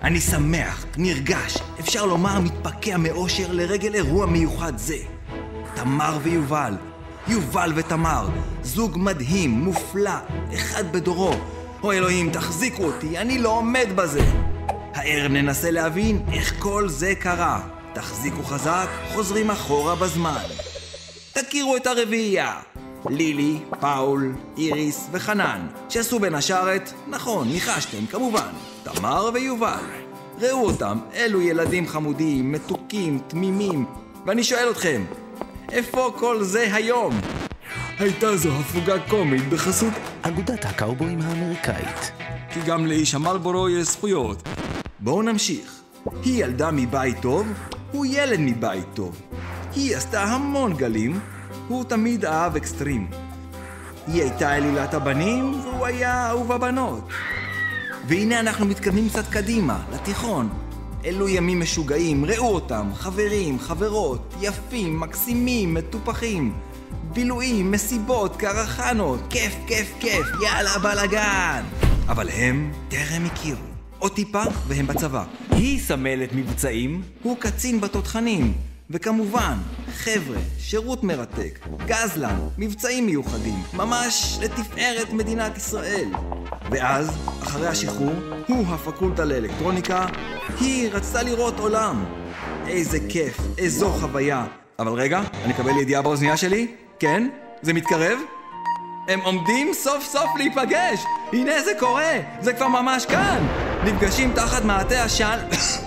אני שמח, נרגש, אפשר לומר מתפקע מאושר לרגל אירוע מיוחד זה. תמר ויובל, יובל ותמר, זוג מדהים, מופלא, אחד בדורו. או אלוהים, תחזיקו אותי, אני לא עומד בזה. הערב ננסה להבין איך כל זה קרה. תחזיקו חזק, חוזרים אחורה בזמן. תכירו את הרביעייה. לילי, פאול, איריס וחנן, שעשו בין השאר את, נכון, ניחשתם, כמובן, תמר ויובל. ראו אותם, אלו ילדים חמודים, מתוקים, תמימים. ואני שואל אתכם, איפה כל זה היום? הייתה זו הפוגה קומית בחסות אגודת הקאובויים האמריקאית. כי גם לאיש המלבורו יש זכויות. בואו נמשיך. היא ילדה מבית טוב, הוא ילד מבית טוב. היא עשתה המון גלים, הוא תמיד אהב אקסטרים. היא הייתה אלילת הבנים, והוא היה אהוב הבנות. והנה אנחנו מתקדמים קצת קדימה, לתיכון. אלו ימים משוגעים, ראו אותם, חברים, חברות, יפים, מקסימים, מטופחים. בילויים, מסיבות, קרחנות, כיף, כיף, כיף, יאללה בלגן. אבל הם טרם הכירו. עוד טיפה והם בצבא. היא סמלת מבצעים, הוא קצין בתותחנים. וכמובן, חבר'ה, שירות מרתק, גזלן, מבצעים מיוחדים, ממש לתפארת מדינת ישראל. ואז, אחרי השחרור, הוא הפקולטה לאלקטרוניקה, היא רצתה לראות עולם. איזה כיף, איזו חוויה. אבל רגע, אני אקבל ידיעה באוזנייה שלי? כן? זה מתקרב? הם עומדים סוף סוף להיפגש! הנה זה קורה! זה כבר ממש כאן! נפגשים תחת מעטה עשן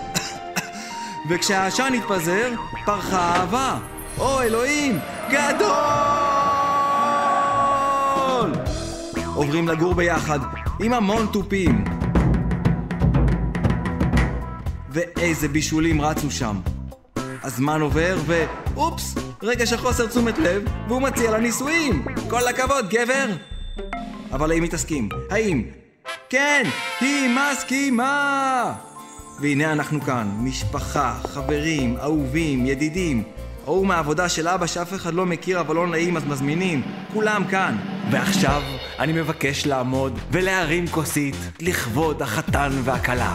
וכשהעשן התפזר, פרחה אהבה. או אלוהים, גדול! עוברים לגור ביחד, עם המון טופים. ואיזה בישולים רצו שם. הזמן עובר ואופס, רגע של חוסר תשומת לב, והוא מציע לנישואים. כל הכבוד, גבר! אבל האם מתעסקים? האם? כן, היא מסכימה! והנה אנחנו כאן, משפחה, חברים, אהובים, ידידים. או מהעבודה של אבא שאף אחד לא מכיר אבל לא נעים אז מזמינים. כולם כאן. ועכשיו אני מבקש לעמוד ולהרים כוסית לכבוד החתן והכלה.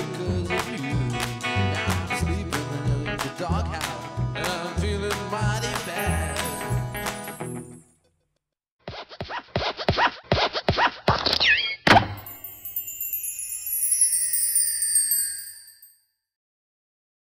Doghouse, and I'm feeling mighty